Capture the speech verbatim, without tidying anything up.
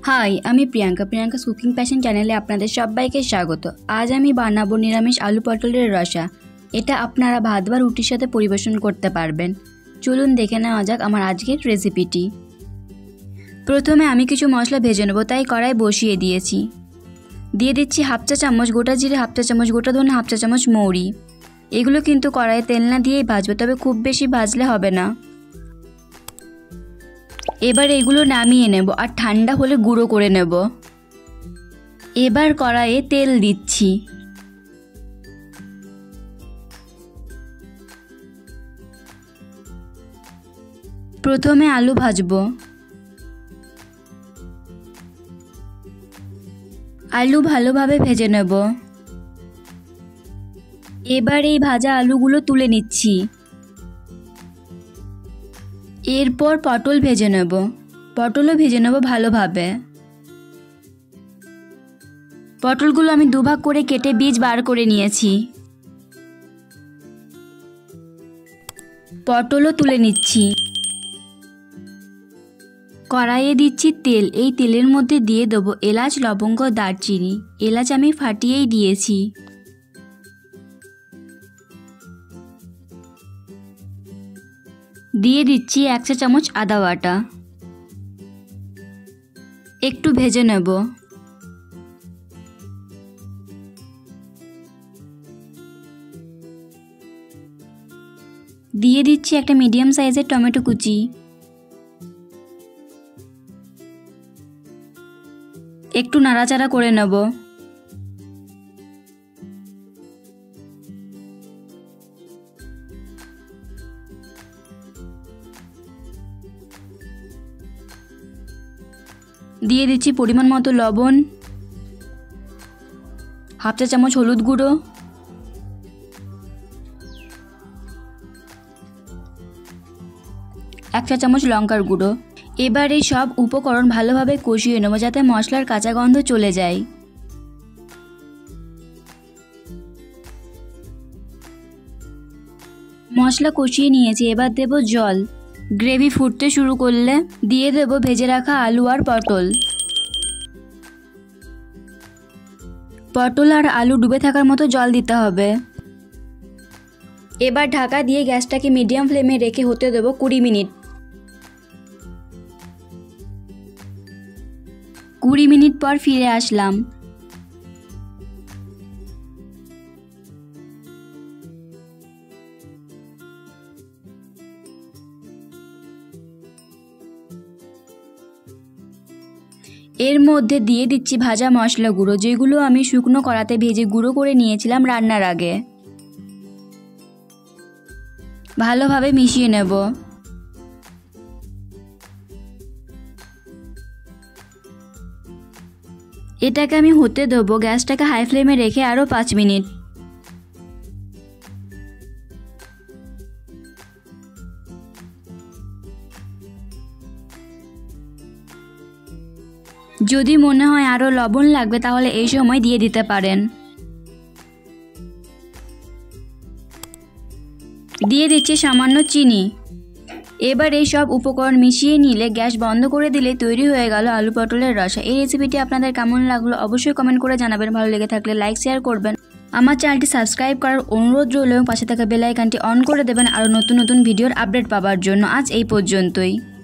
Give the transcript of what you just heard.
High, আমি Priyanka Priyanka's cooking passion চ্যানেলে আপনাদের সবাইকে স্বাগত। আজ আমি বানাবো নিরামিষ আলু পটলের রসা। এটা আপনারা ভাত বা রুটির সাথে পরিবেশন করতে পারবেন। চলুন দেখে নেওয়া যাক আমার আজকের রেসিপিটি। প্রথমে আমি কিছু মশলা ভেজে নেবো, তাই কড়াই বসিয়ে দিয়েছি। দিয়ে দিচ্ছি হাফ চা চামচ গোটা জিরে, হাফ চা চামচ গোটা ধনে, হাফ চা চামচ মৌরি। এগুলো কিন্তু কড়াইয়ে তেল না দিয়েই ভাজবো, তবে খুব বেশি ভাজলে হবে না। এবার এগুলো নামিয়ে নেব আর ঠান্ডা হলে গুঁড়ো করে নেব। এবার কড়াইয়ে তেল দিচ্ছি। প্রথমে আলু ভাজবো। আলু ভালোভাবে ভেজে নেব। এবার এই ভাজা আলুগুলো তুলে নিচ্ছি। এরপর পটল ভেজে নেব। পটলও ভেজে নেব ভালোভাবে। পটলগুলো আমি দুভাগ করে কেটে বীজ বার করে নিয়েছি। পটলও তুলে নিচ্ছি। কড়াইয়ে দিচ্ছি তেল। এই তেলের মধ্যে দিয়ে দেবো এলাচ, লবঙ্গ, দারচিনি। এলাচ আমি ফাটিয়েই দিয়েছি। দিয়ে দিচ্ছি এক চা চামচ আদা বাটা। একটু ভেজে নেব। দিয়ে দিচ্ছি একটা মিডিয়াম সাইজের টমেটো কুচি। একটু নাড়াচাড়া করে নেব। দিয়ে দিচ্ছি পরিমাণ মতো লবণ, হাফ চা চামচ হলুদ গুঁড়ো, এক চা চামচ লঙ্কার গুঁড়ো। এবার এই সব উপকরণ ভালোভাবে কষিয়ে নেব, যাতে মশলার কাঁচা গন্ধ চলে যায়। মশলা কষিয়ে নিয়েছি, এবার দেব জল। গ্রেভি ফুটতে শুরু করলে দিয়ে দেব ভেজে রাখা আলু আর পটল। পটল আর আলু ডুবে থাকার মতো জল দিতে হবে। এবার ঢাকা দিয়ে গ্যাসটাকে মিডিয়াম ফ্লেমে রেখে হতে দেব কুড়ি মিনিট। কুড়ি মিনিট পর ফিরে আসলাম। এর মধ্যে দিয়ে দিচ্ছি ভাজা মশলা গুঁড়ো, যেগুলো আমি শুকনো কড়াতে ভেজে গুঁড়ো করে নিয়েছিলাম রান্নার আগে। ভালোভাবে মিশিয়ে নেব। এটাকে আমি হতে দেবো গ্যাসটাকে হাই ফ্লেমে রেখে আরও পাঁচ মিনিট। যদি মনে হয় আরও লবণ লাগবে তাহলে এই সময় দিয়ে দিতে পারেন। দিয়ে দিচ্ছি সামান্য চিনি। এবার এই সব উপকরণ মিশিয়ে নিলে গ্যাস বন্ধ করে দিলে তৈরি হয়ে গেল আলু পটলের রসা। এই রেসিপিটি আপনাদের কেমন লাগলো অবশ্যই কমেন্ট করে জানাবেন। ভালো লেগে থাকলে লাইক শেয়ার করবেন। আমার চ্যানেলটি সাবস্ক্রাইব করার অনুরোধ রইল এবং পাশে থাকা বেল আইকনটি অন করে দেবেন আরও নতুন নতুন ভিডিওর আপডেট পাওয়ার জন্য। আজ এই পর্যন্তই।